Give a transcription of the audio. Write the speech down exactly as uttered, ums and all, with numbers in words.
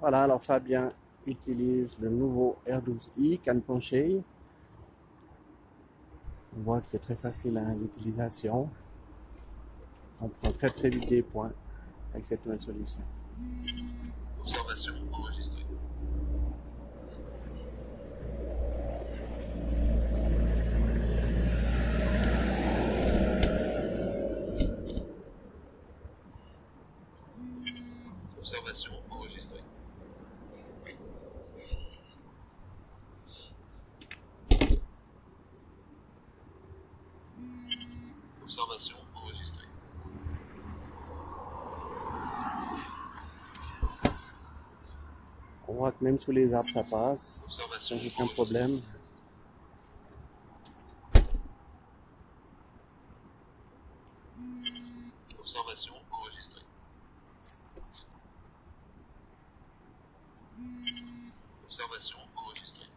Voilà, alors Fabien utilise le nouveau R douze i canne penchée. On voit que c'est très facile à l'utilisation. On prend très très vite des points avec cette nouvelle solution. Observation enregistrée. Observation enregistrée. Observation enregistrée. On voit que même sous les arbres ça passe, Observation sans aucun enregistrée. problème. Observation enregistrée. Observation enregistrée.